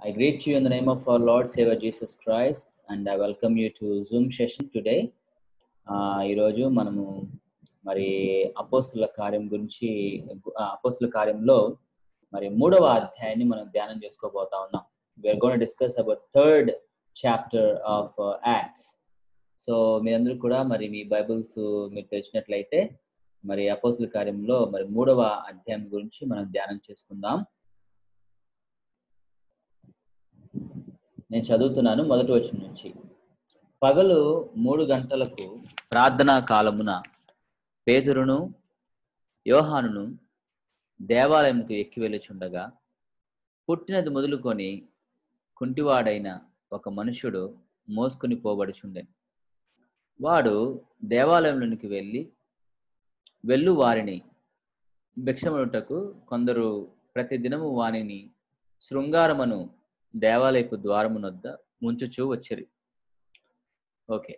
I greet you in the name of our Lord Savior Jesus Christ and I welcome you to Zoom session today. ఈరోజు మనము మరి అపోస్తుల కార్యం గురించి అపోస్తుల కార్యంలో మరి 3వ అధ్యాయాన్ని మనం ధ్యానం చేసుకోబోతా ఉన్నాం. We are going to discuss about third chapter of Acts. So మీరందరూ కూడా మరి మీ బైబిల్స్ మీరు తెరిచినట్లయితే మరి అపోస్తుల కార్యంలో మరి 3వ అధ్యాయం గురించి మనం ధ్యానం చేసుకుందాం. నేను చదువుతున్నాను మొదటి వచనం నుంచి. పగలు 3 గంటలకు ప్రార్థనా కాలమున పేతురును యోహానును దేవాలయంకు ఎక్కి వెళ్ళుచుండగా పుట్టినది మొదలుకొని కుంటివాడైన ఒక మనుషుడు మోసుకుని పోబడుచుండెను. వాడు దేవాలయంలోనికి వెళ్ళు వారిని భిక్షమునుటకు కొందరు ప్రతిదినము వానిని శృంగారమును దేవాలయపు ద్వారమునొద్ద ముంచుచూ వచ్చిరి. ఓకే,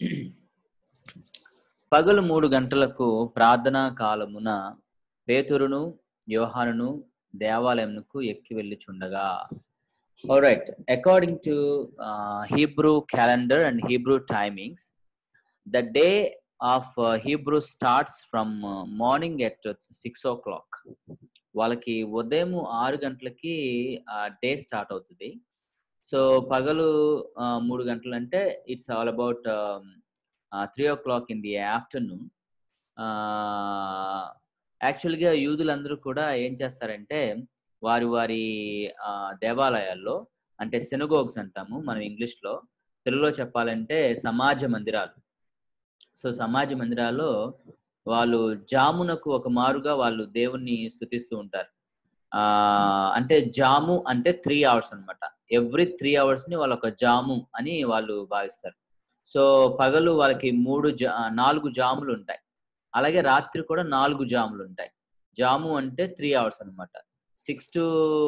పగలు 3 గంటలకు ప్రార్థనా కాలమున పేతురును యోహానును దేవాలయంకు ఎక్కి వెళ్ళుచుండగా. Alright, according to Hebrew calendar and Hebrew timings, the day of Hebrew starts from morning at 6 o'clock. వాళ్ళకి ఉదయం 6 గంటలకి డే స్టార్ట్ అవుతుంది. సో పగలు 3 గంటలు అంటే it's all about 3 o'clock in the afternoon. యాక్చువల్గా యూదులందరూ కూడా ఏం చేస్తారంటే వారి దేవాలయాల్లో, అంటే సినగోగ్స్ అంటాము మనం ఇంగ్లీష్లో, తెలుగులో చెప్పాలంటే సమాజ మందిరాలు. సో సమాజ మందిరాల్లో వాళ్ళు జామునకు ఒక మారుగా వాళ్ళు దేవుణ్ణి స్తుతిస్తూ ఉంటారు. అంటే జాము అంటే 3 hours అనమాట. ఎవ్రీ 3 hours ని వాళ్ళు ఒక జాము అని వాళ్ళు భావిస్తారు. సో పగలు వాళ్ళకి 4 జాములు ఉంటాయి, అలాగే రాత్రి కూడా 4 జాములు ఉంటాయి. జాము అంటే 3 hours అనమాట. 6 to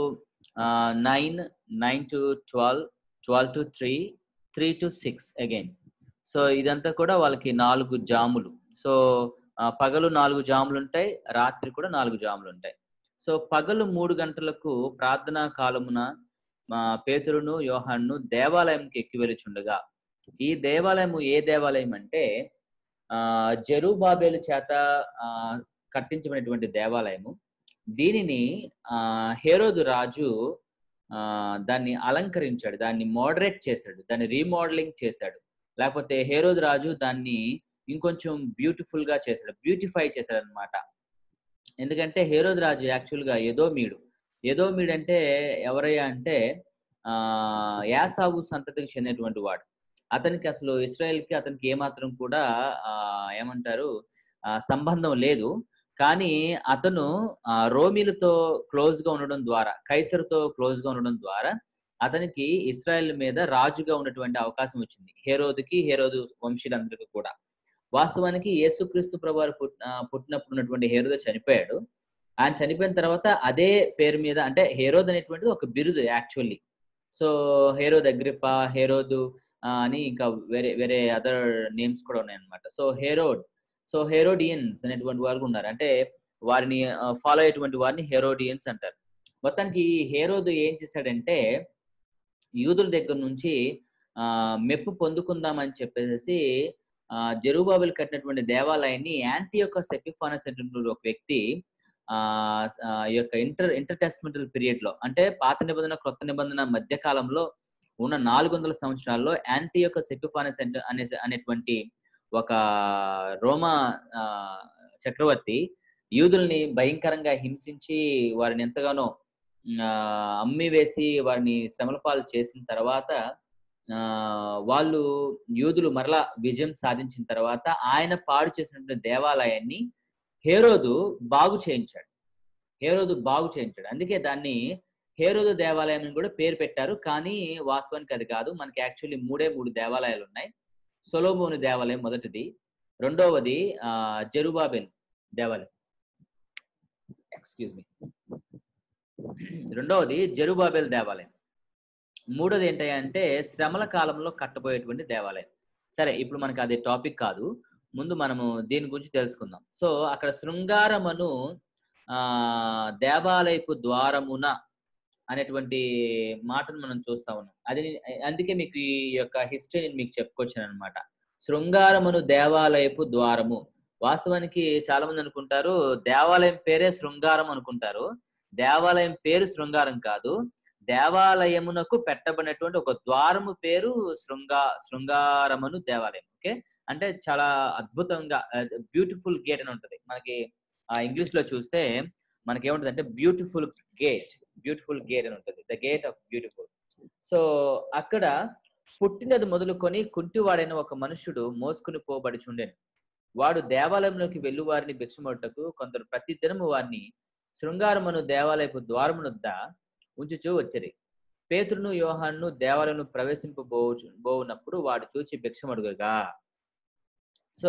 9, 9 to 12, 12 to 3, 3 to 6 again. So ఇదంతా కూడా వాళ్ళకి 4 జాములు. సో పగలు 4 జాములు ఉంటాయి, రాత్రి కూడా 4 జాములు ఉంటాయి. సో పగలు 3 గంటలకు ప్రార్థనా కాలమున పేతురును యోహానును దేవాలయంకి ఎక్కి వెళ్ళుచుండగా. ఈ దేవాలయము ఏ దేవాలయం అంటే జెరుబాబేలు చేత కట్టించబడినటువంటి దేవాలయము. దీనిని హేరోదు రాజు దాన్ని అలంకరించాడు, దాన్ని మోడరేట్ చేశాడు, దాన్ని రీమోడలింగ్ చేశాడు. లేకపోతే హేరోదు రాజు దాన్ని ఇంకొంచెం బ్యూటిఫుల్ గా చేశాడు, బ్యూటిఫై చేశాడు అనమాట. ఎందుకంటే హేరోదు రాజు యాక్చువల్గా ఎదోమీడు అంటే ఎవరయ్యా అంటే యాసావు సంతతికి చెందినటువంటి వాడు. అతనికి అసలు ఇశ్రాయేల్కి అతనికి ఏమాత్రం కూడా ఏమంటారు సంబంధం లేదు. కానీ అతను రోమీలతో క్లోజ్ గా ఉండడం ద్వారా, కైసరుతో క్లోజ్ గా ఉండడం ద్వారా అతనికి ఇశ్రాయేల్ మీద రాజుగా ఉన్నటువంటి అవకాశం వచ్చింది, హేరోదు వంశీయులందరికీ కూడా. వాస్తవానికి యేసుక్రీస్తు ప్రభువారు పుట్టినప్పుడు ఉన్నటువంటి హేరోదు చనిపోయాడు. ఆయన చనిపోయిన తర్వాత అదే పేరు మీద, అంటే హేరోద్ అనేటువంటిది ఒక బిరుదు actually. So Herod Agrippa, Herod అని ఇంకా వేరే అదర్ నేమ్స్ కూడా ఉన్నాయన్నమాట. సో హేరోడియన్స్ అనేటువంటి వారు ఉన్నారు, అంటే వారిని ఫాలో అయ్యేటువంటి వారిని హేరోడియన్స్ అంటారు. మొత్తానికి హేరోదు ఏం చేశాడంటే యూదుల దగ్గర నుంచి మెప్పు పొందుకుందామని చెప్పేసి జెరుబాబెలు కట్టినటువంటి దేవాలయాన్ని యాంటియోకస్ ఎపిఫానస్ అనేటువంటి ఒక వ్యక్తి ఈ యొక్క ఇంటర్ టెస్టమెంటల్ పీరియడ్ లో, అంటే పాత నిబంధన క్రొత్త నిబంధన మధ్య కాలంలో ఉన్న 400 సంవత్సరాల్లో యాంటియోకస్ ఎపిఫానస్ అనేటువంటి ఒక రోమా చక్రవర్తి యూదుల్ని భయంకరంగా హింసించి వారిని ఎంతగానో అమ్మి వేసి వారిని శ్రమల పాలు చేసిన తర్వాత వాళ్ళు యూదులు మరలా విజయం సాధించిన తర్వాత ఆయన పాడు చేసినటువంటి దేవాలయాన్ని హేరోదు బాగు చేయించాడు. అందుకే దాన్ని హేరోదు దేవాలయం అని కూడా పేరు పెట్టారు. కానీ వాస్తవానికి అది కాదు. మనకి యాక్చువల్లీ 3 దేవాలయాలు ఉన్నాయి. సొలొమోను దేవాలయం మొదటిది, రెండవది జెరుబాబెల్ దేవాలయం, రెండవది జెరుబాబెల్ దేవాలయం, మూడోది ఏంటంటే శ్రమల కాలంలో కట్టబోయేటువంటి దేవాలయం. సరే, ఇప్పుడు మనకి అది టాపిక్ కాదు, ముందు మనము దీని గురించి తెలుసుకుందాం. సో అక్కడ శృంగారమును దేవాలయపు ద్వారమున అనేటువంటి మాటను మనం చూస్తా ఉన్నాం. అది అందుకే మీకు ఈ యొక్క హిస్టరీ నేను మీకు చెప్పుకొచ్చాననమాట. శృంగారమును దేవాలయపు ద్వారము. వాస్తవానికి చాలా మంది అనుకుంటారు దేవాలయం పేరే శృంగారం అనుకుంటారు. దేవాలయం పేరు శృంగారం కాదు. దేవాలయమునకు పెట్టబడినటువంటి ఒక ద్వారము పేరు శృంగారమును దేవాలయం. ఓకే. అంటే చాలా అద్భుతంగా బ్యూటిఫుల్ గేట్ అని ఉంటది. మనకి ఇంగ్లీష్‌లో చూస్తే మనకేముంటదంటే బ్యూటిఫుల్ గేట్ అని ఉంటది. The gate of beautiful. So, అక్కడ పుట్టినది మొదలుకొని కుంటివాడైన ఒక మనుష్యుడు మోసుకొని పోబడుచుండెను. వాడు దేవాలయంలోకి వెళ్ళు వారిని భిక్షమొడ్డకు కొందరు ప్రతి దినము వారిని శృంగారమును దేవాలయపు ద్వారమునొద్ద ఉంచుచూ వచ్చిరి. పేతురును యోహానును దేవాలయంలో బోవునప్పుడు వాడు చూచి భిక్షమడుగగా. సో,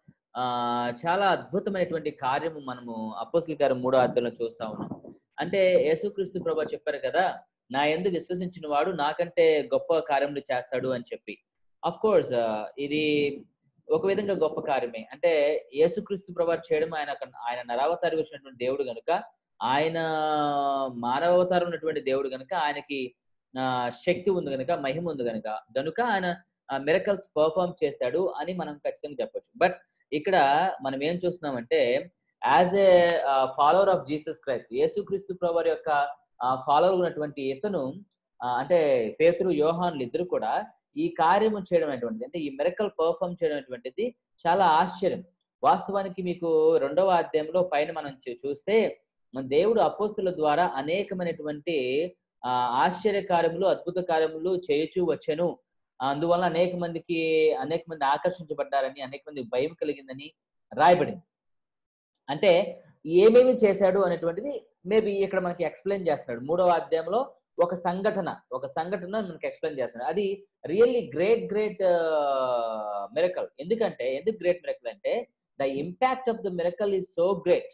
చాలా అద్భుతమైనటువంటి కార్యము మనము అపోస్తలుల కార్యం 3వ అధ్యాయంలో చూస్తా ఉన్నాం. అంటే యేసుక్రీస్తు ప్రభువు చెప్పారు కదా! నా యందు విశ్వసించిన వాడు నాకంటే గొప్ప కార్యములు చేస్తాడు అని చెప్పి. ఆఫ్ కోర్స్ ఇది ఒక విధంగా గొప్ప కార్యమే. అంటే యేసుక్రీస్తు ప్రభువు చేయడం ఆయన నరావతారి వచ్చినటువంటి దేవుడు గనుక, ఆయన మానవావతారం ఉన్నటువంటి దేవుడు గనుక, ఆయనకి శక్తి ఉంది గనుక, మహిమ ఉంది గనుక ఆయన మిరకల్స్ పెర్ఫార్మ్ చేశాడు అని మనం ఖచ్చితంగా చెప్పొచ్చు. బట్ ఇక్కడ మనం ఏం చూస్తున్నామంటే as a follower of Jesus Christ, యేసుక్రీస్తు ప్రభువారి యొక్క ఫాలోవర్ ఉన్నటువంటి ఇతను అంటే పేతురు, యోహానులు ఇద్దరు కూడా ఈ కార్యము చేయడం అనేటువంటిది, అంటే ఈ మిరకల్ పెర్ఫార్మ్ చేయడం అనేటువంటిది చాలా ఆశ్చర్యం. వాస్తవానికి మీకు 2వ అధ్యాయంలో పైన మనం చూస్తే మన దేవుడు అపోస్తుల ద్వారా అనేకమైనటువంటి ఆశ్చర్య కార్యములు, అద్భుత కార్యములు చేయుచూ వచ్చెను. అందువల్ల అనేక మంది ఆకర్షించబడ్డారని, అనేక మందికి భయం కలిగిందని రాయబడింది. అంటే ఏమేమి చేశాడు అనేటువంటిది మేబీ ఇక్కడ మనకి ఎక్స్‌ప్లెయిన్ చేస్తున్నాడు. 3వ అధ్యాయంలో ఒక సంఘటన మనకి ఎక్స్‌ప్లెయిన్ చేస్తున్నాడు. అది రియల్లీ గ్రేట్ మిరకల్. ఎందుకు గ్రేట్ మిరకల్ అంటే the impact of the miracle is so great.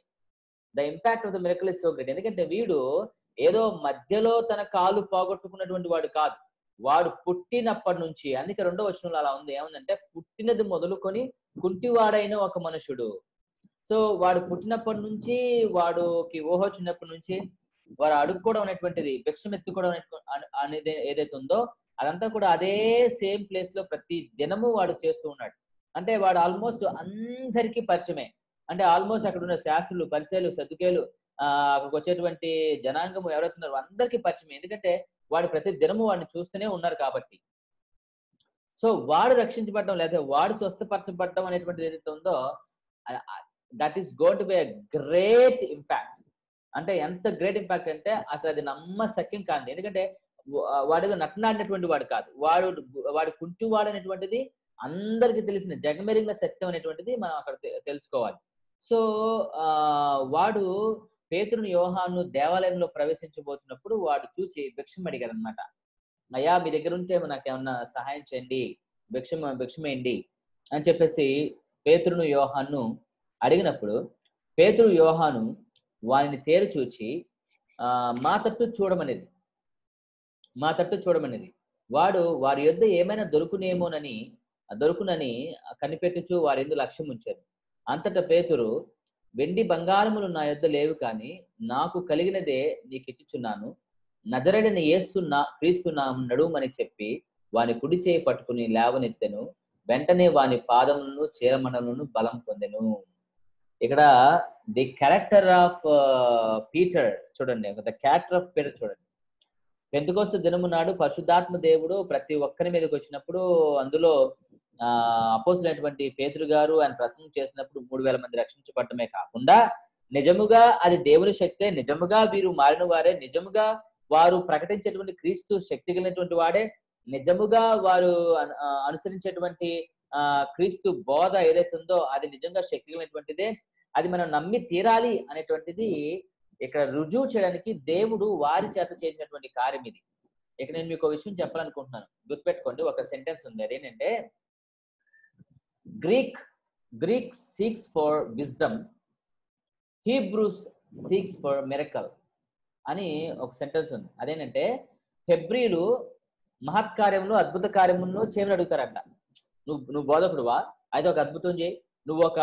ఎందుకంటే వీడు ఏదో మధ్యలో తన కాలు పోగొట్టుకున్నటువంటి వాడు కాదు. వాడు పుట్టినప్పటి నుంచి, అందుకే 2వ వచనంలో అలా ఉంది. ఏముందంటే పుట్టినది మొదలుకొని కుంటివాడైన ఒక మనుషుడు. సో వాడు పుట్టినప్పటి నుంచి, వాడికి ఊహ వచ్చినప్పటి నుంచి వాడు అడుక్కోవడం అనేటువంటిది, భిక్షం ఎత్తుకోవడం అనేది ఏదైతే ఉందో అదంతా కూడా అదే సేమ్ ప్లేస్ లో ప్రతి దినము వాడు చేస్తూ ఉన్నాడు. అంటే వాడు ఆల్మోస్ట్ అందరికీ పరిచయమే. అంటే ఆల్మోస్ట్ అక్కడ ఉన్న శాస్త్రులు, పరిసయ్యులు, సద్దుకేయులు, అక్కడికి వచ్చేటువంటి జనాంగము ఎవరైతే ఉన్నారో అందరికీ పరిచయమే. ఎందుకంటే వాడు ప్రతి దినము వాడిని చూస్తూనే ఉన్నారు కాబట్టి. సో వాడు రక్షించబడడం లేదా వాడు స్వస్థపరచబడడం అనేటువంటిది ఏదైతే ఉందో that is going to be a great impact. అంటే ఎంత గ్రేట్ ఇంపాక్ట్ అంటే అసలు అది నమ్మశక్యం కాదు. ఎందుకంటే వాడు నటనాడినటువంటి వాడు కాదు. వాడు కుంటివాడు అనేటువంటిది అందరికి తెలిసిన జగమెరిగిన సత్యం అనేటువంటిది మనం అక్కడ తెలుసుకోవాలి. సో వాడు పేతురును, యోహాను దేవాలయంలో ప్రవేశించబోతున్నప్పుడు వాడు చూచి భిక్షం అడిగాడు అనమాట. అయ్యా మీ దగ్గర ఉంటే నాకేమన్నా సహాయం చేయండి, భిక్షమేయండి అని చెప్పేసి పేతురును, యోహాను అడిగినప్పుడు పేతురు, యోహాను వారిని తేరు చూచి మా తట్టు చూడమనేది. వారి యొద్ద ఏమైనా దొరుకునని కనిపెట్టుచు వారి యందు లక్ష్యం ఉంచారు. అంతటా పేతురు, వెండి బంగారములు నా యొద్ద లేవు, కానీ నాకు కలిగినదే నీకు ఇచ్చుచున్నాను. నజరేయుడైన యేసు క్రీస్తు నామమున నడుమని చెప్పి వాని కుడి చేయి పట్టుకుని లేవనెత్తెను. వెంటనే వాని పాదములను, చీరమండలను బలం పొందెను. ఇక్కడ ది క్యారెక్టర్ ఆఫ్ పీటర్ చూడండి. చూడండి. పెంతెకొస్తు దినము నాడు పరిశుద్ధాత్మ దేవుడు ప్రతి ఒక్కరి మీదకి వచ్చినప్పుడు అందులో అపోస్తలుడైనటువంటి పేతురు గారు ఆయన ప్రసంగం చేసినప్పుడు 3000 మంది రక్షించబడటమే కాకుండా నిజముగా అది దేవుని శక్తే, నిజముగా వీరు మారిన వారే, నిజముగా వారు ప్రకటించేటువంటి క్రీస్తు శక్తి కలిగినటువంటి వాడే, నిజముగా వారు అనుసరించేటువంటి క్రీస్తు బోధ ఏదైతే ఉందో అది నిజంగా శక్తి కలిగినటువంటిదే, అది మనం నమ్మి తీరాలి అనేటువంటిది ఇక్కడ రుజువు చేయడానికి దేవుడు వారి చేత చేసినటువంటి కార్యం ఇది. ఇక నేను మీకు ఒక విషయం చెప్పాలనుకుంటున్నాను. గుర్తుపెట్టుకోండి, ఒక సెంటెన్స్ ఉంది. అదేంటంటే Greek seeks for wisdom, Hebrews seeks for miracle అని ఒక సెంటెన్స్ ఉంది. అదేంటంటే హెబ్రీలు మహత్కార్యమును, అద్భుత కార్యమును చేయమని అడుగుతారంట. నువ్వు బోధకుడువా అయితే ఒక అద్భుతం చేయి, నువ్వు ఒక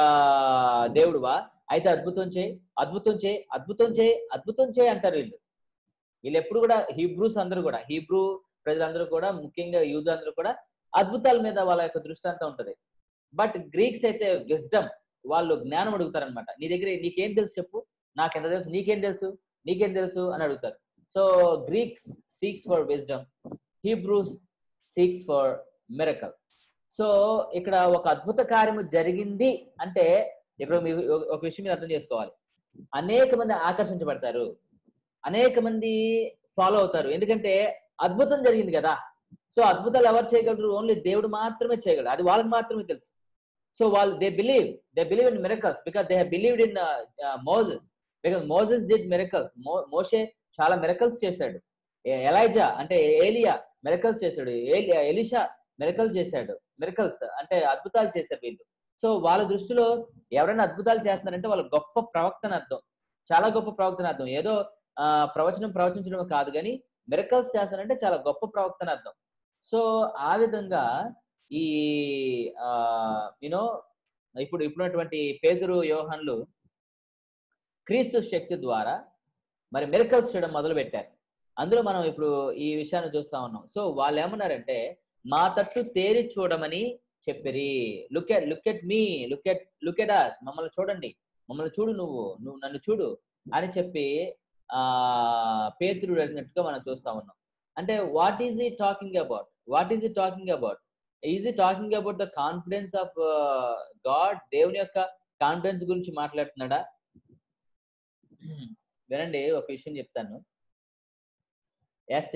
దేవుడువా అయితే అద్భుతం చేయి అంటారు వీళ్ళు. వీళ్ళు ఎప్పుడు కూడా హీబ్రూస్ అందరూ కూడా, హీబ్రూ ప్రజలందరూ కూడా, ముఖ్యంగా యూదులందరూ కూడా అద్భుతాల మీద వాళ్ళ యొక్క దృష్టి అంతా ఉంటది. బట్ గ్రీక్స్ అయితే విజ్డమ్, వాళ్ళు జ్ఞానం అడుగుతారనమాట. నీ దగ్గర నీకేం తెలుసు చెప్పు, నాకెంత తెలుసు, నీకేం తెలుసు, నీకేం తెలుసు అని అడుగుతారు. So Greeks seeks for wisdom, Hebrews seeks for miracle. So ఇక్కడ ఒక అద్భుత కార్యము జరిగింది అంటే ఇప్పుడు మీరు ఒక విషయం మీరు అర్థం చేసుకోవాలి. అనేక మంది ఆకర్షించబడతారు, అనేక మంది ఫాలో అవుతారు. ఎందుకంటే అద్భుతం జరిగింది కదా. సో అద్భుతాలు ఎవరు చేయగలరు? ఓన్లీ దేవుడు మాత్రమే చేయగలరు. అది వాళ్ళకి మాత్రమే తెలుసు. సో వాళ్ళు they believe in miracles because they have believed in Moses, because Moses did miracles. మోషే చాలా మిరకల్స్ చేశాడు. ఎలైజా అంటే ఏలియా మిరకల్స్ చేశాడు. ఎలీషా మిరకల్స్ చేశాడు. మిరకల్స్ అంటే అద్భుతాలు చేశారు వీళ్ళు. సో వాళ్ళ దృష్టిలో ఎవరైనా అద్భుతాలు చేస్తున్నారంటే వాళ్ళ గొప్ప ప్రవక్తని అర్థం, చాలా గొప్ప ప్రవక్తని అర్థం. ఏదో ప్రవచించడం కాదు, కానీ మిరకల్స్ చేస్తారంటే చాలా గొప్ప ప్రవక్తని అర్థం. సో ఆ విధంగా ఈ యూనో ఇప్పుడున్నటువంటి పేతురు, యోహాన్లు క్రీస్తు శక్తి ద్వారా మరి మిరకల్స్ చేయడం మొదలు పెట్టారు. అందులో మనం ఇప్పుడు ఈ విషయాన్ని చూస్తా ఉన్నాం. సో వాళ్ళు ఏమన్నారంటే మా తట్టు తేరి చూడమని చెప్పిరి. Look at me, look at us, మమ్మల్ని చూడండి, మమ్మల్ని చూడు, నువ్వు నన్ను చూడు అని చెప్పి పేతురు అడిగినట్టుగా మనం చూస్తా ఉన్నాం. అంటే what is he talking about? Is he talking about the confidence of God? దేవుని యొక్క కాన్ఫిడెన్స్ గురించి మాట్లాడుతున్నాడా? వినండి, ఒక విషయం చెప్తాను. Yes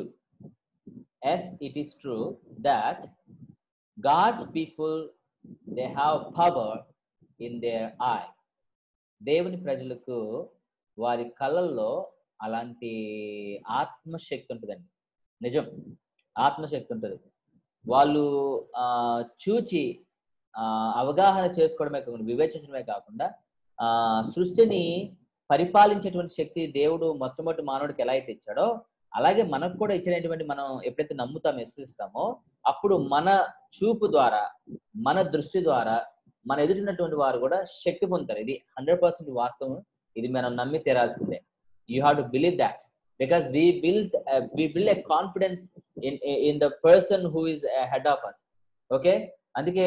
it is true that God's people, they have power in their eye. దేవుని ప్రజలకు వారి కళ్ళల్లో అలాంటి ఆత్మశక్తి ఉంటుందండి. నిజం, ఆత్మశక్తి ఉంటుంది. వాళ్ళు చూచి అవగాహన చేసుకోవడమే కాకుండా, వివేచించడమే కాకుండా సృష్టిని పరిపాలించేటువంటి శక్తి దేవుడు మొట్టమొదటి మానవుడికి ఎలా అయితే ఇచ్చాడో అలాగే మనకు కూడా ఇచ్చినటువంటి, మనం ఎప్పుడైతే నమ్ముతామో, విశ్వసిస్తామో, అప్పుడు మన చూపు ద్వారా, మన దృష్టి ద్వారా మన ఎదుటినటువంటి వారు కూడా శక్తి పొందుతారు. ఇది 100% వాస్తవం. ఇది మనం నమ్మి తీరాల్సిందే. You have to believe that because we build a confidence in the person who is ahead of us. Okay, అందుకే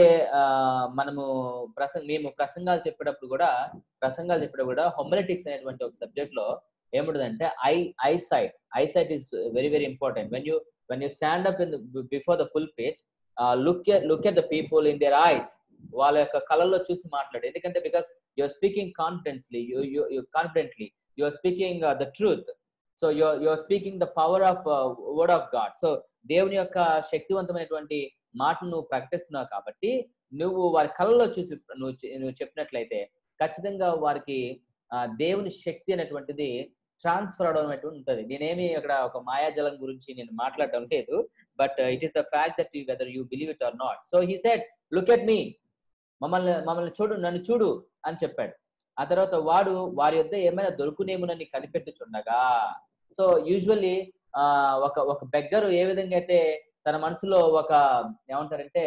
మేము ప్రసంగాలు చెప్పేటప్పుడు కూడా హోమిలెటిక్స్ అనేటువంటి ఒక సబ్జెక్ట్ లో ఏముంటుందంటే eyesight is very very important. when you stand up before the pulpit, look at the people in their eyes. వాళ్ళ యొక్క కళ్ళల్లో చూసి మాట్లాడు. ఎందుకంటే because you are speaking confidently, you are speaking the truth. So you are speaking the power of word of God. So దేవుని యొక్క శక్తివంతమైనటువంటి మాటను నువ్వు ప్రకటిస్తున్నావు కాబట్టి నువ్వు వారి కళ్ళలో చూసి నువ్వు చెప్పినట్లయితే ఖచ్చితంగా వారికి దేవుని శక్తి అనేటువంటిది ట్రాన్స్ఫర్ అవడం అనేటువంటి ఉంటుంది. నేనేమి అక్కడ ఒక మాయాజలం గురించి నేను మాట్లాడడం లేదు, but it is the fact that whether you believe it or not. So he said look at me, మమ్మల్ని చూడు, నన్ను చూడు అని చెప్పాడు. ఆ తర్వాత వారి యొద్ద ఏమైనా దొరుకునేమునని కనిపెట్టుచుండగా. సో యూజువల్లీ ఒక బెగ్గరు ఏ విధంగా అయితే తన మనసులో ఏమంటారంటే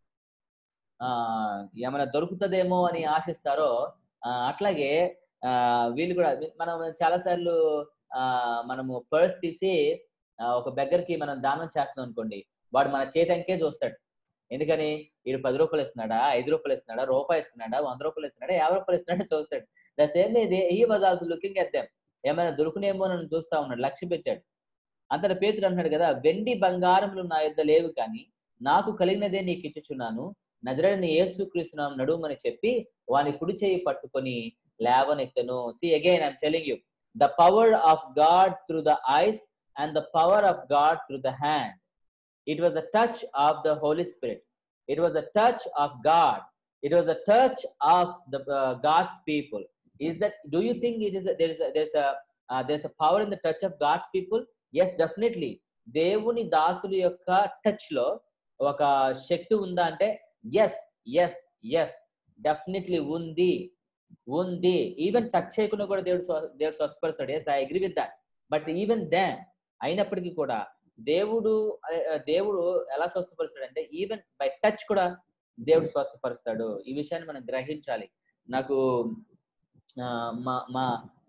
ఏమైనా దొరుకుతుందేమో అని ఆశిస్తారో అట్లాగే వీళ్ళు కూడా, మనం చాలా సార్లు మనము పర్స్ తీసి ఒక బెగ్గర్కి మనం దానం చేస్తున్నాం అనుకోండి, వాడు మన చేతి అంకే చూస్తాడు. ఎందుకని? వీడు 10 రూపాయలు ఇస్తున్నాడా, 5 రూపాయలు ఇస్తున్నాడా, రూపాయి ఇస్తున్నాడా, 100 రూపాయలు ఇస్తున్నాడా, 50 రూపాయలు ఇస్తున్నాడా చూస్తాడు. The same way he was also looking at them. ఏమైనా దొరుకునేమో నన్ను చూస్తా ఉన్నాడు, లక్ష్య పెట్టాడు. అంతటా పేతురు అంటున్నాడు కదా, వెండి బంగారములు నా యొద్ద లేవు, కానీ నాకు కలిగినదే నీకు ఇచ్చుచున్నాను, నజరేయుడైన యేసుక్రీస్తు నామమున నడుమని చెప్పి వాని కుడి చేయి పట్టుకొని లేవనెత్తెను. See again, I'm telling you, the power of God through the eyes and the power of God through the hand. It was the touch of the Holy Spirit. It was the touch of God. It was the touch of the God's people. Is that? Do you think it is? There's a power in the touch of God's people? Yes, definitely. దేవుని దాసుల యొక్క touch లో ఒక శక్తి ఉందా అంటే yes definitely ఉంది. Even touch చేయకుండా కూడా దేవుడు స్వస్థపరుస్తాడు. Yes, I agree with that. But even then అయినప్పటికీ కూడా దేవుడు ఎలా స్వస్థపరుస్తాడంటే ఈవెన్ బై టచ్ కూడా దేవుడు స్వస్థపరుస్తాడు. ఈ విషయాన్ని మనం గ్రహించాలి. నాకు మా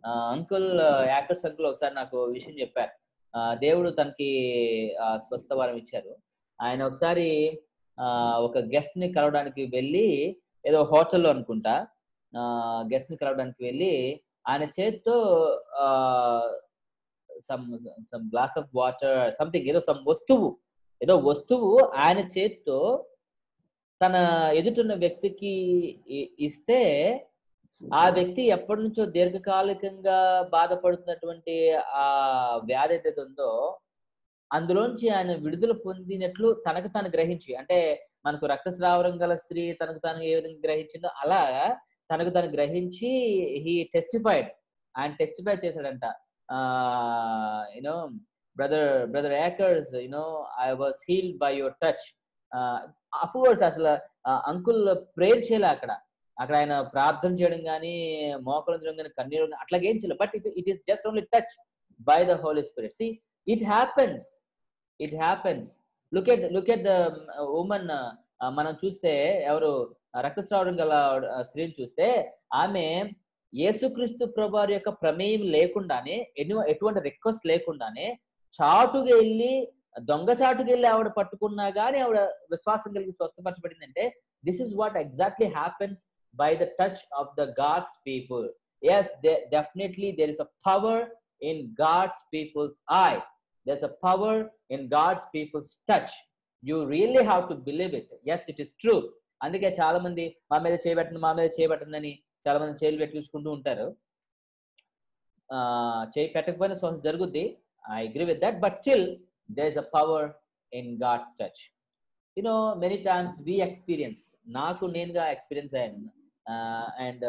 అంకుల్, యాక్టర్స్ అంకుల్ ఒకసారి నాకు విషయం చెప్పారు. దేవుడు తనకి స్వస్థ వరం ఇచ్చారు. ఆయన ఒకసారి ఒక గెస్ట్‌ని కలవడానికి వెళ్ళి, ఏదో హోటల్‌లో అనుకుంటా, గెస్ట్‌ని కలవడానికి వెళ్ళి ఆయన చేత్తో ah, some some glass of water something, ఏదో వస్తువు ఆయన చేత్తో తన ఎదుటున్న వ్యక్తికి ఇస్తే, ఆ వ్యక్తి ఎప్పటినుంచో దీర్ఘకాలికంగా బాధపడుతున్నటువంటి ఆ వ్యాధి ఏదైతే ఉందో, అందులోంచి ఆయన విడుదల పొందినట్లు తనకు తాను గ్రహించి, అంటే మనకు రక్తస్రావం గల స్త్రీ తనకు తాను ఏ విధంగా గ్రహించిందో, అలా తనకు తాను గ్రహించి టెస్టిఫైడ్. ఆయన టెస్టిఫై చేసాడంట. You know brother Yakers, I was healed by your touch. Of course అసలు అంకుల్ ప్రేయర్ చేయలే అక్కడ. అక్కడ ఆయన ప్రార్థన చేయడం గాని, మోకరించడం గాని, కన్నీరు అట్లాగేం చేయలేదు. But it is just only touch by the holy spirit. See, it happens. It happens. Look at the woman. మనం చూస్తే ఎవరు రక్తస్రావం గల స్త్రీని చూస్తే, ఆమె యేసుక్రీస్తు ప్రభువారి యొక్క ప్రమేయం లేకుండానే, ఎటువంటి రిక్వెస్ట్ లేకుండానే చాటుగా ఎళ్లి, దొంగచాటుగా ఎళ్లి ఆవిడ పట్టుకున్నా గాని ఆవిడ విశ్వాసం కలిగి స్వస్థపరచబడిందంటే, this is what exactly happens by the touch of the God's people. Yes, definitely there is a power in God's people's eye. There's a power in God's people's touch. You really have to believe it. Yes, it is true. అందుకే చాలా మంది మా మీద చేయబెట్టండి అని చాలా మంది చేయలు పెట్టించుకుంటూ ఉంటారు. చేయి పెట్టకపోయినా స్వస్థ జరుగుద్ది. I agree with that. But still there is a power in God's touch. Many times we experienced, నాకు నేనుగా ఎక్స్పీరియన్స్ అయ్యాను. And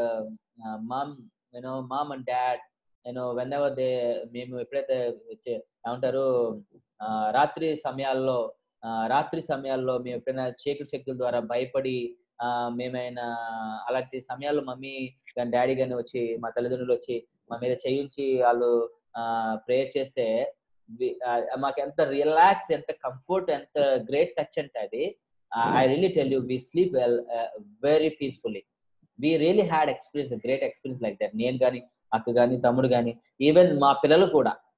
mom and dad, whenever మేము ఎప్పుడైతే ఏమంటారు, రాత్రి సమయాల్లో మేము ఎప్పుడైనా చీకటి శక్తుల ద్వారా భయపడి, మేమైనా అలాంటి సమయాల్లో మమ్మీ గాని డాడీ గాని వచ్చి, మా తల్లిదండ్రులు వచ్చి మా మీద చేయించి వాళ్ళు ప్రేయర్ చేస్తే, మాకు ఎంత రిలాక్స్, ఎంత కంఫర్ట్, ఎంత గ్రేట్ టచ్ అంటే అది. I really tell you, we sleep very peacefully. We really had experience, great experience like that. నేను గాని, అక్క గాని, తమ్ముడు గాని, ఈవెన్ మా పిల్లలు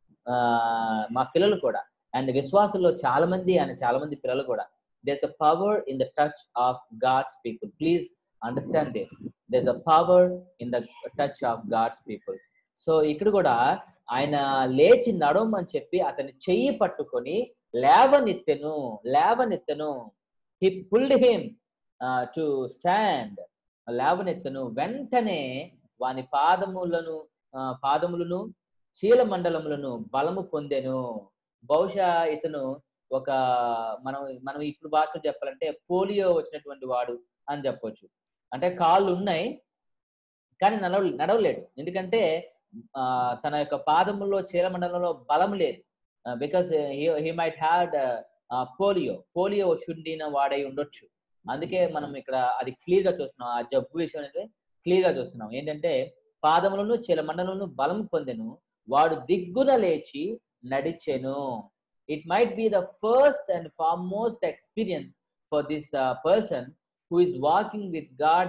కూడా, అండ్ విశ్వాసంలో చాలా మంది పిల్లలు కూడా. there's a power in the touch of God's people. Please understand this. There's a power in the touch of God's people. So ఇక్కడ కూడా ఆయన లేచి నడవమని చెప్పి అతని చెయ్యి పట్టుకొని లేవనెత్తెను. he pulled him to stand. లేవనెత్తెను. వెంటనే వాని పాదములను చీలమండలములను బలము పొందెను. బహుశా ఇతను ఒక మనం ఇప్పుడు భాషలో చెప్పాలంటే పోలియో వచ్చినటువంటి వాడు అని చెప్పొచ్చు. అంటే కాళ్ళు ఉన్నాయి కానీ నడవలేడు. ఎందుకంటే తన యొక్క పాదముల్లో చీలమండలంలో బలం లేదు. Because he might had polio చుండిన వాడై ఉండొచ్చు. అందుకే మనం ఇక్కడ అది క్లియర్ గా చూస్తున్నాం. ఆ జబ్బు విషయం అనేది క్లియర్ గా చూస్తున్నాం. ఏంటంటే పాదములను చీలమండలను బలం పొందెను, వాడు దిగ్గున లేచి నడిచెను. It might be the first and foremost experience for this person who is walking with God,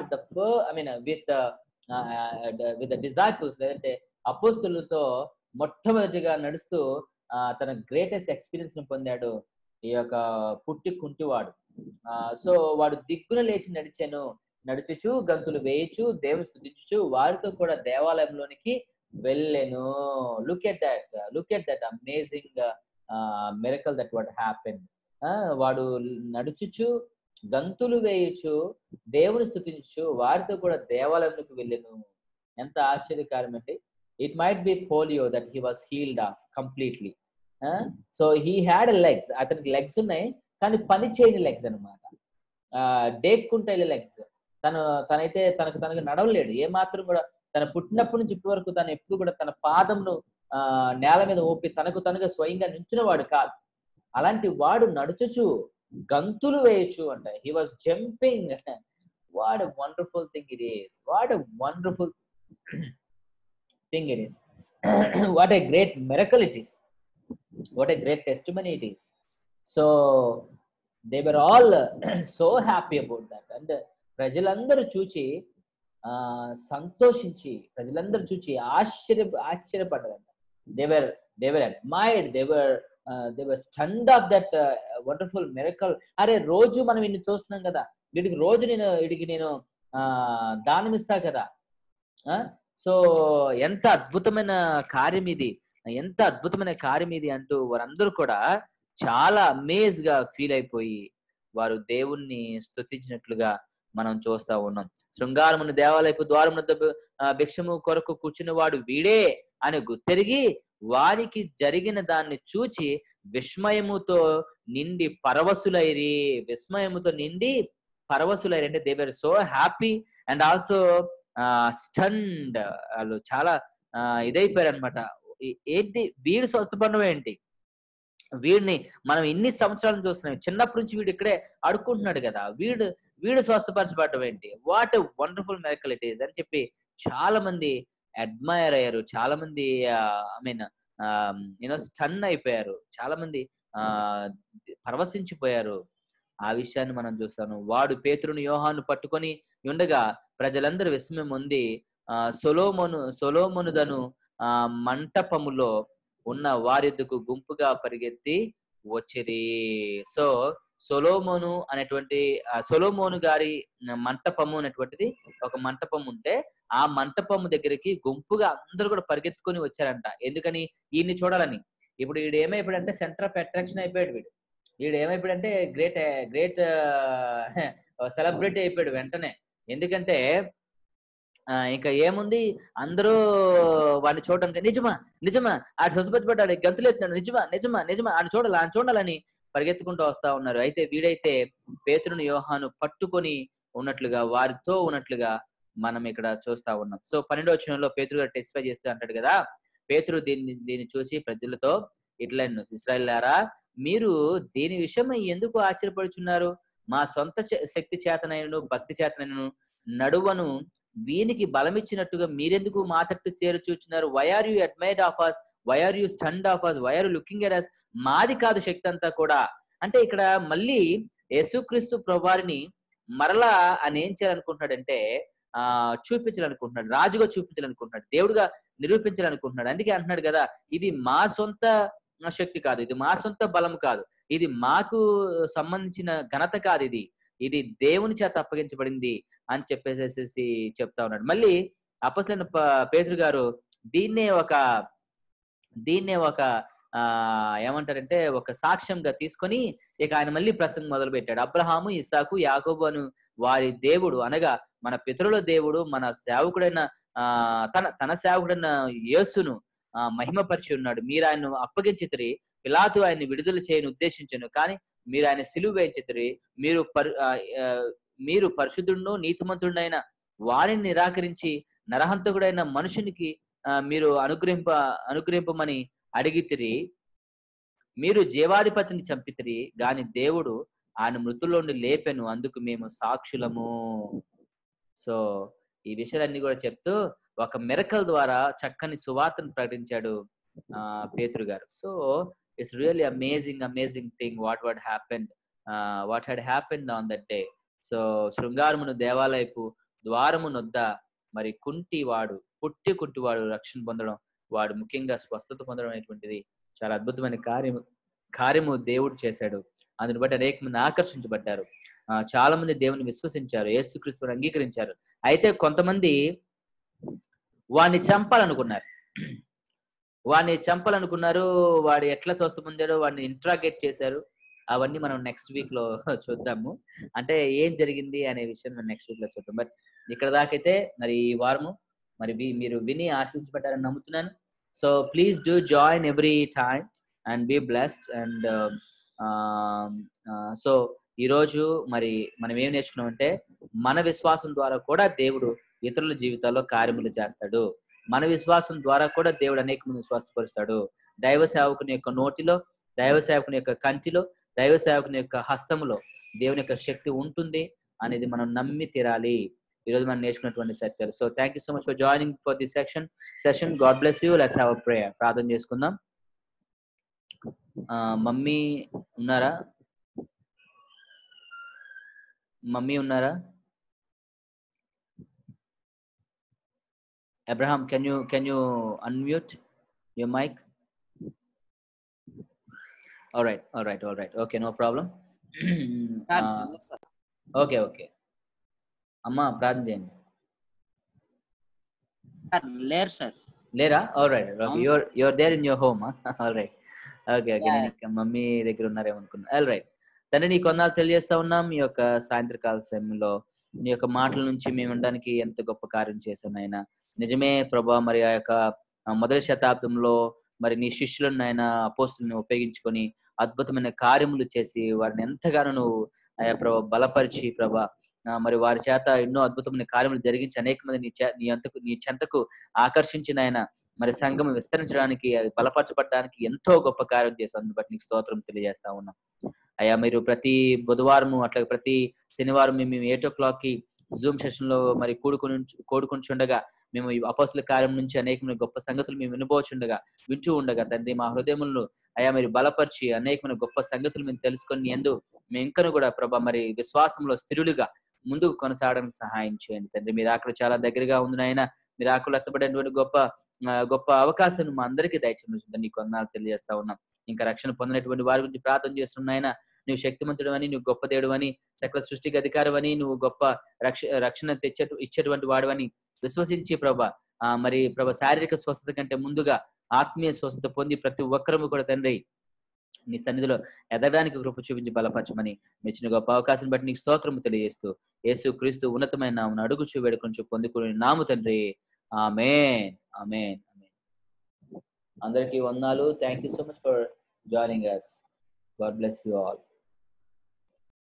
with the disciples, లేదంటే అపోస్తలులతో మొట్టమొదటిగా నడుస్తూ తన గ్రేటెస్ట్ ఎక్స్పీరియన్స్ ని పొందాడు ఈ యొక్క పుట్టి కుంటివాడు. సో వాడు దిగ్గున లేచి నడుచుచు గంతులు వేయుచు దేవుని స్తుతించుచు వారితో కూడా దేవాలయంలోనికి వెళ్ళెను. Look at that amazing miracle that what happened. వాడు నడుచుచు గంతులు వేయుచు దేవుని స్తుతించుచు వారితో కూడా దేవాలయంలోకి వెళ్ళెను. ఎంత ఆశ్చర్యకరం అంటే, it might be polio that he was healed of completely. So he had legs, అతనికి లెగ్స్ ఉన్నాయి కానీ పని చేయని లెగ్స్ అనమాట. డేక్కుంటే లెగ్స్. తనైతే తనకు నడవలేడు ఏ మాత్రం కూడా. తన పుట్టినప్పటి నుంచి ఇప్పటి వరకు తను ఎప్పుడు కూడా తన పాదమును నేల మీద ఊపి తనగా స్వయంగా నించిన వాడు కాదు. అలాంటి వాడు నడుచుచు గంతులు వేయచ్చు అంట. He was jumping. What a wonderful thing it is. What a great miracle it is. What a great testimony it is. So they were all so happy about that. And ప్రజలందరూ చూచి సంతోషించి ప్రజలందరూ చూచి ఆశ్చర్యపడ్డారంట. They were they were admired, they were stunned of that wonderful miracle. అరే రోజు మనం ఇన్ని చూస్తున్నాం కదా, వీడికి నేను దానం ఇస్తా కదా. సో ఎంత అద్భుతమైన కార్యం ఇది, ఎంత అద్భుతమైన కార్యం ఇది అంటూ వారందరూ కూడా చాలా అమేజ్ గా ఫీల్ అయిపోయి వారు దేవుణ్ణి స్తుతించినట్లుగా మనం చూస్తా ఉన్నాం. శృంగారమును దేవాలయపు ద్వారమున భిక్షము కొరకు కూర్చున్న వాడు వీడే అని గుర్తెరిగి వారికి జరిగిన దాన్ని చూచి విస్మయముతో నిండి పరవశులైరి. విస్మయముతో నిండి పరవశులైరి అంటే they were so happy and also stunned. వాళ్ళు చాలా ఇదైపోయారు అనమాట. ఏంటి వీడు స్వస్థపడడం ఏంటి, వీడిని మనం ఇన్ని సంవత్సరాలు చూస్తున్నాం, చిన్నప్పటి నుంచి వీడు ఇక్కడే అడుక్కుంటున్నాడు కదా, వీడు స్వస్థపరచబడడం ఏంటి, what wonderful miracle it is అని చెప్పి చాలా మంది అడ్మైర్ అయ్యారు. చాలా మంది ఐ మీన్ స్టన్ అయిపోయారు. చాలా మంది ఆ పరవశించిపోయారు. ఆ విషయాన్ని మనం చూస్తాను. వాడు పేతురును యోహాను పట్టుకొని ఉండగా ప్రజలందరూ విస్మయం ఉంది. సొలోమోనుదను మంటపములో ఉన్న వారిద్దకు గుంపుగా పరిగెత్తి వచ్చిరి. సో సొలోమోను గారి మంటపము అనేటువంటిది ఒక మంటపం ఉంటే ఆ మంటపము దగ్గరికి గుంపుగా అందరూ కూడా పరిగెత్తుకొని వచ్చారంట. ఎందుకని? ఈయన్ని చూడాలని. ఇప్పుడు వీడు ఏమైపోయాడంటే సెంటర్ ఆఫ్ అట్రాక్షన్ అయిపోయాడు. వీడు ఏమైపోయాడంటే గ్రేట్ గ్రేట్ సెలబ్రిటీ అయిపోయాడు వెంటనే. ఎందుకంటే ఇంకా ఏముంది, అందరూ వాడిని చూడడానికి నిజమా నిజమా ఆడు స్వస్థపడ్డాడు, గంతులెత్తున్నాడు, నిజమా నిజమా నిజమా ఆడు చూడాలని పరిగెత్తుకుంటూ వస్తా ఉన్నారు. అయితే వీడైతే పేతురును యోహాను పట్టుకొని ఉన్నట్లుగా, వారితో ఉన్నట్లుగా మనం ఇక్కడ చూస్తా ఉన్నాం. సో 12వ వచనంలో పేతురు గారు టెస్టిఫై చేస్తూ అంటాడు కదా, పేతురు దీన్ని చూసి ప్రజలతో ఇట్లా, ఇశ్రాయేలులారా, మీరు దీని విషయమై ఎందుకు ఆశ్చర్యపడుచున్నారు? మా సొంత శక్తి చేతనైనను భక్తి చేతనైనను నడువను వీనికి బలమిచ్చినట్టుగా మీరెందుకు మా తట్టు చేరుచూచున్నారు? Why are you admired of us? Why are you stunned of us? Why are you looking at us? మాది కాదు శక్తి అంతా కూడా. అంటే ఇక్కడ మళ్ళీ యేసుక్రీస్తు ప్రభువారిని మరలా ఆయన ఏం చేయాలనుకుంటున్నాడంటే చూపించాలనుకుంటున్నాడు, రాజుగా చూపించాలనుకుంటున్నాడు, దేవుడుగా నిరూపించాలనుకుంటున్నాడు. అందుకే అంటున్నాడు కదా, ఇది మా సొంత శక్తి కాదు, ఇది మా సొంత బలం కాదు, ఇది మాకు సంబంధించిన ఘనత కాదు, ఇది దేవుని చేత అప్పగించబడింది అని చెప్పేసేసి చెప్తా ఉన్నాడు. మళ్ళీ అపొస్తలుడైన పేతురు గారు దీన్నే ఒక ఏమంటారంటే ఒక సాక్ష్యంగా తీసుకొని ఇక ఆయన మళ్ళీ ప్రసంగం మొదలు పెట్టాడు. అబ్రహాము, ఇస్సాకు, యాకోబు అను వారి దేవుడు, అనగా మన పితరుల దేవుడు, మన సేవకుడైన తన సేవకుడైన యేసును మహిమపరిచి ఉన్నాడు. మీరు ఆయన్ను అప్పగించితిరి, పిలాతు ఆయన్ని విడుదల చేయని ఉద్దేశించను, కానీ మీరు ఆయన సిలువ వేయించితిరి. మీరు పరిశుద్ధుడును నీతిమంతుడైన వారిని నిరాకరించి నరహంతకుడైన మనుషునికి మీరు అనుగ్రహింపమని అడిగితిరి. మీరు జీవాధిపతిని చంపితిరి, గాని దేవుడు ఆయన మృతుల్లోండి లేపెను, అందుకు మేము సాక్షులము. సో ఈ విషయాలన్నీ కూడా చెప్తూ ఒక మిరకల్ ద్వారా చక్కని సువార్తను ప్రకటించాడు పేతురు గారు. So it's really amazing thing what had happened on that day. So శృంగారమును దేవాలయపు ద్వారము నొద్ద మరి కుంటివాడు రక్షణ పొందడం, వాడు ముఖ్యంగా స్వస్థత పొందడం అనేటువంటిది చాలా అద్భుతమైన కార్యము దేవుడు చేశాడు. అందుని బట్టి అనేక మంది ఆకర్షించబడ్డారు. చాలా మంది దేవుని విశ్వసించారు, యేసుక్రీస్తుని అంగీకరించారు. అయితే కొంతమంది వాడిని చంపాలనుకున్నారు. వాడు ఎట్లా స్వస్థ పొందాడో వాడిని ఇంట్రాగేట్ చేశారు. అవన్నీ మనం నెక్స్ట్ వీక్ లో చూద్దాము. అంటే ఏం జరిగింది అనే విషయం మనం నెక్స్ట్ వీక్ లో చూద్దాం. బట్ ఇక్కడ దాకైతే మరి ఈ వారము మరి మీరు విని ఆశీర్వదించబడ్డారని నమ్ముతున్నాను. So please do join every time and be blessed. And so ఈరోజు మరి మనం ఏం నేర్చుకున్నామంటే, మన విశ్వాసం ద్వారా కూడా దేవుడు ఇతరుల జీవితాల్లో కార్యములు చేస్తాడు. మన విశ్వాసం ద్వారా కూడా దేవుడు అనేక మంది స్వస్థపరుస్తాడు. దైవ సేవకుని యొక్క నోటిలో, దైవ సేవకుని యొక్క కంటిలో, దైవ సేవకుని యొక్క హస్తములో దేవుని యొక్క శక్తి ఉంటుంది అనేది మనం నమ్మి తీరాలి. ఈరోజు మనం నేర్చుకున్నటువంటి సత్యాలు. So thank you so much for joining for this session. God bless you. Let's have a prayer. ప్రార్థన చేసుకుందాం. మమ్మీ ఉన్నారా? Abraham, can you unmute your mic? All right. Okay, no problem. Sir uh, okay. అమ్మా ప్రార్థన చేయండి. Sir లేరు sir. లేరా? All right. Okay, your there in your home. All right. Okay. నేను ఇంకా మమ్మీ దగ్గర ఉన్నారేమో అనుకున్నా. All right. తండ్రి, నీ కొందాలు తెలియజేస్తా ఉన్నాం. మీ యొక్క సాయంత్రకాల సమయంలో నీ యొక్క మాటల నుంచి మేము ఉండడానికి ఎంత గొప్ప కార్యం చేశాం నాయన. నిజమే ప్రభా, మరి ఆ యొక్క మొదటి శతాబ్దంలో మరి నీ శిష్యులను ఆయన అపోస్తులను ఉపయోగించుకొని అద్భుతమైన కార్యములు చేసి వారిని ఎంతగానో నువ్వు ఆయా ప్రభా బలపరిచి ప్రభా మరి వారి చేత ఎన్నో అద్భుతమైన కార్యములు జరిగించి అనేక మంది నీ చెంతకు ఆకర్షించిన ఆయన మరి సంఘం విస్తరించడానికి, అది బలపరచబడడానికి ఎంతో గొప్ప కార్యం చేశారు. అందుని బట్టి నీకు స్తోత్రం తెలియజేస్తా ఉన్నాం అయ్యా. మీరు ప్రతి బుధవారము అట్లాగే ప్రతి శనివారం మేము 8 o'clock జూమ్ సెషన్ లో మరి కూడుకుంటుండగా మేము అపోస్తుల కార్యం నుంచి అనేకమైన గొప్ప సంగతులు మేము వింటూ ఉండగా తండ్రి, మా హృదయములను అయ్యా మీరు బలపరిచి అనేకమైన గొప్ప సంగతులు మేము తెలుసుకొని ఎందు మేము ఇంకను కూడా ప్రభా మరి విశ్వాసంలో స్థిరులుగా ముందుకు కొనసాగడానికి సహాయం చేయండి తండ్రి. మీరు అక్కడ చాలా దగ్గరగా ఉంది నాయన. మీరు ఆకులు ఎత్తబడినటువంటి గొప్ప అవకాశాన్ని మా అందరికీ దయచేయమని నీకు వందనాలు తెలియజేస్తా ఉన్నాం. ఇంకా రక్షణ పొందినటువంటి వారి గురించి ప్రార్థన చేస్తున్నాయన. నువ్వు శక్తిమంతుడు అని, నువ్వు గొప్ప దేవుడు అని, సకల సృష్టికి అధికారం అని, నువ్వు గొప్ప రక్షణ ఇచ్చేటువంటి వాడు అని విశ్వసించి ప్రభా మరి ప్రభా శారీరక స్వస్థత కంటే ముందుగా ఆత్మీయ స్వస్థత పొంది ప్రతి ఒక్కరము కూడా తండ్రి నీ సన్నిధిలో ఎదగడానికి కృప చూపించి బలపరచమని ఇచ్చిన గొప్ప అవకాశం బట్టి నీకు స్తోత్రము తెలియజేస్తూ యేసు క్రీస్తు ఉన్నతమైన నామమున అడుగుచు వేడుకొంచు పొందుకుని నాము తండ్రి. ఆమేన్. ఆమేన్. అందరికీ వందనాలు. Thank you so much for joining us. God bless you all.